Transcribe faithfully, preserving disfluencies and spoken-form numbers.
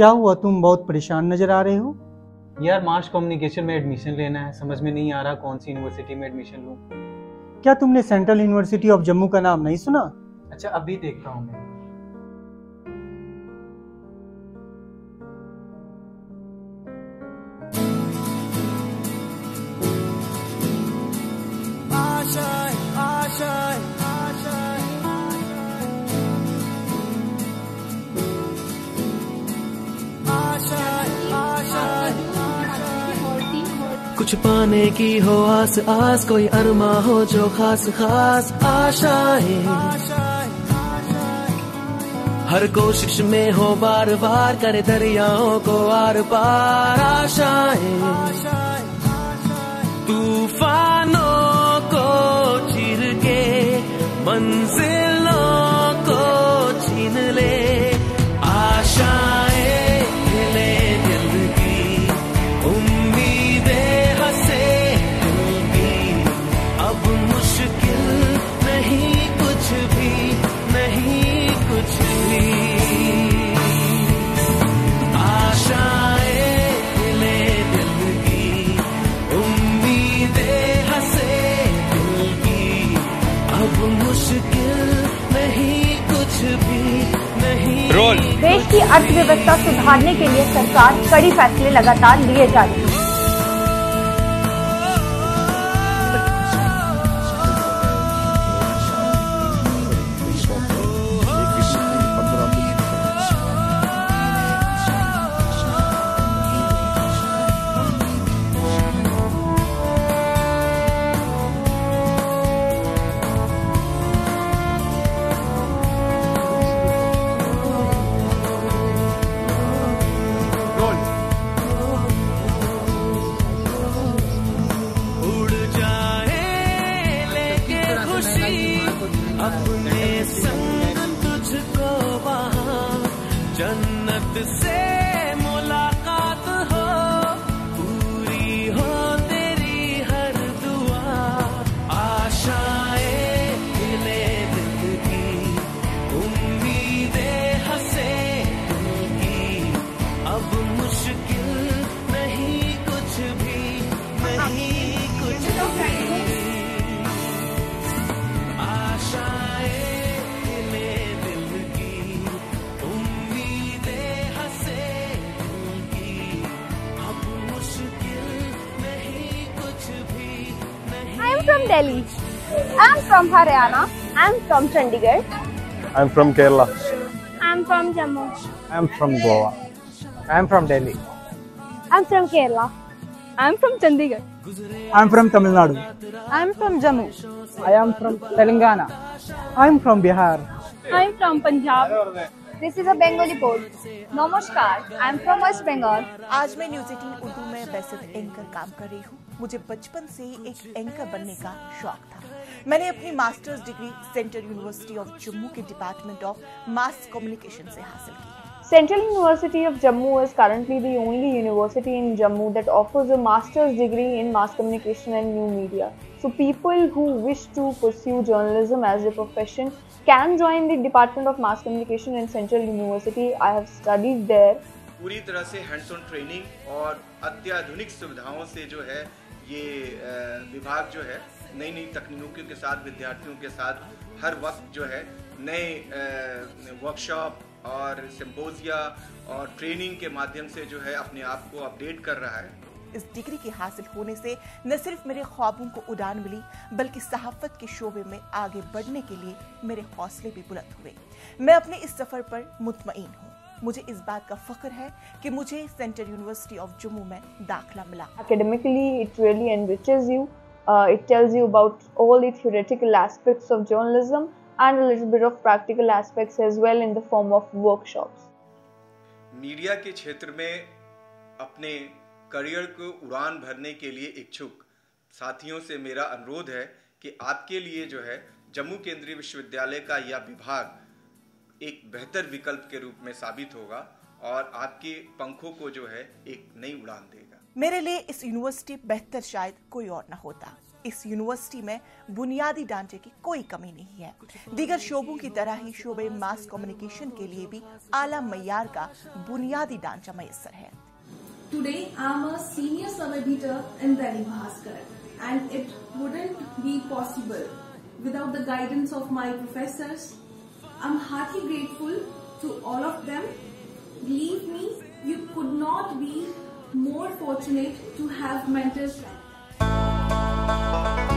क्या हुआ, तुम बहुत परेशान नजर आ रहे हो? यार मास कम्युनिकेशन में एडमिशन लेना है, समझ में नहीं आ रहा कौन सी यूनिवर्सिटी में एडमिशन लूं। क्या तुमने सेंट्रल यूनिवर्सिटी ऑफ जम्मू का नाम नहीं सुना? अच्छा अभी देखता हूँ मैं। कुछ पाने की हो आस आस, कोई अरमा हो जो खास खास आशाएं, हर कोशिश में हो बार बार, करे दरियाओं को आर पार आशाएं, तूफानों को चीर के मंजिलों को छीन ले आशाएं, हिले दिल की उम्मीदें, हंसे दिल की, अब मुश्किल नहीं कुछ भी, नहीं कुछ भी, आशाएं हिले दिल की उम्मीदें, हंसे दिल की, अब मुश्किल नहीं कुछ भी, नहीं। रोल। देश की अर्थव्यवस्था सुधारने के लिए सरकार कड़ी फैसले लगातार लिए जा रही है। अपने संग तुझको वहाँ जन्नत से मुलाकात हो, पूरी हो तेरी हर दुआ, आशाएं हिले दिल की उम्मीदें, हंसे दिल की, अब मुश्किल नहीं कुछ भी, नहीं कुछ भी, I'm from Delhi. I'm from Haryana. I'm from Chandigarh. I'm from Kerala. I'm from Jammu. I'm from Goa. I'm from Delhi. I'm from Kerala. I'm from Chandigarh. I'm from Tamil Nadu. I'm from Jammu. I am from Telangana. I'm from Bihar. I'm from Punjab. This is a Bengali board. Namaskar. I'm from West Bengal. आज मैं news eighteen Urdu में basic anchor काम कर रही हूँ। मुझे बचपन से एक एंकर बनने का शौक था। मैंने अपनी masters degree central university of Jammu के डिपार्टमेंट ऑफ मास कम्युनिकेशन से हासिल की है। Central University of Jammu is currently the only university in Jammu that offers a master's degree in mass communication and new media. So people who wish to pursue journalism as a profession can join the Department of Mass Communication in Central University. I have studied there. पूरी तरह से hands on training और अत्याधुनिक सुविधाओं से जो है ये विभाग जो है नई नई तकनीकों के साथ विद्यार्थियों के साथ हर वक्त जो है नए वर्कशॉप और सिम्पोजिया और ट्रेनिंग के माध्यम से जो है अपने आप को अपडेट कर रहा है। इस डिग्री के हासिल होने से न सिर्फ मेरे ख्वाबों को उड़ान मिली, बल्कि सहाफत के शोबे में आगे बढ़ने के लिए मेरे हौसले भी बुलंद हुए। मैं अपने इस सफर पर मुतमईन हूँ। मुझे इस बात का फख्र है कि मुझे सेंट्रल यूनिवर्सिटी ऑफ जम्मू में दाखिला मिला। Academically, it really enriches you. Uh, it tells you about all the theoretical aspects of journalism and a little bit of practical aspects as well in the form of workshops. Media के क्षेत्र में अपने career को उड़ान भरने के लिए इच्छुक साथियों से मेरा अनुरोध है कि आपके लिए जो है जम्मू केंद्रीय विश्वविद्यालय का यह विभाग एक बेहतर विकल्प के रूप में साबित होगा और आपके पंखों को जो है एक नई उड़ान देगा। मेरे लिए इस यूनिवर्सिटी बेहतर शायद कोई और ना होता। इस यूनिवर्सिटी में बुनियादी ढांचे की कोई कमी नहीं है। दीगर शोबों की तरह ही शोबे मास कम्युनिकेशन के लिए भी आला मय्यार का बुनियादी ढांचा मैसर है। Today I am a senior sub-editor in Dainik Bhaskar, and it wouldn't be possible without the guidance of my professors. I'm heartily grateful to all of them. Believe me, you could not be more fortunate to have mentors.